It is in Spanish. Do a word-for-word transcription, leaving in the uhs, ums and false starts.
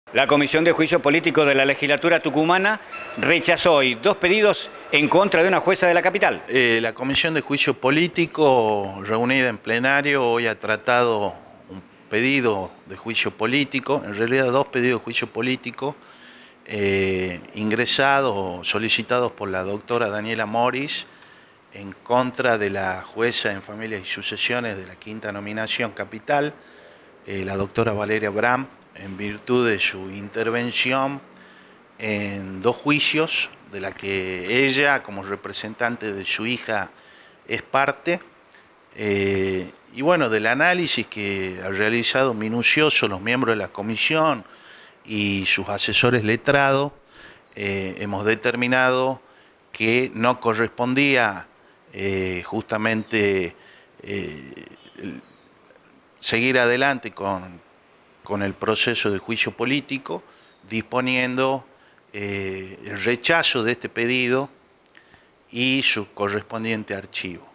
La Comisión de Juicio Político de la Legislatura tucumana rechazó hoy dos pedidos en contra de una jueza de la capital. Eh, la Comisión de Juicio Político, reunida en plenario, hoy ha tratado un pedido de juicio político, en realidad dos pedidos de juicio político, eh, ingresados o solicitados por la doctora Daniela Moris en contra de la jueza en Familias y Sucesiones de la Quinta Nominación Capital, eh, la doctora Valeria Bram, en virtud de su intervención en dos juicios, de la que ella, como representante de su hija, es parte, eh, y bueno, del análisis que han realizado minucioso los miembros de la comisión y sus asesores letrados, eh, hemos determinado que no correspondía eh, justamente eh, seguir adelante con con el proceso de juicio político, disponiendo eh, el rechazo de este pedido y su correspondiente archivo.